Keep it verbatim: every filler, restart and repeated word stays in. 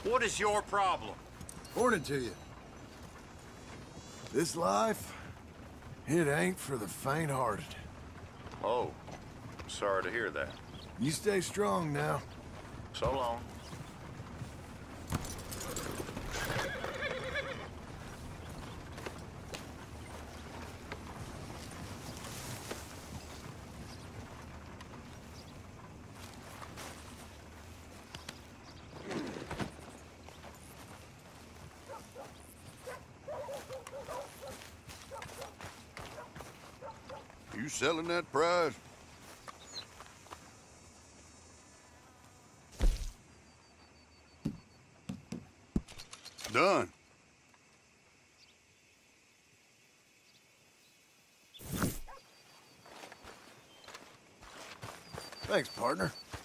What is your problem? Morning to you. This life, it ain't for the faint-hearted. Oh, sorry to hear that. You stay strong now. So long. You selling that prize? Done. Thanks, partner.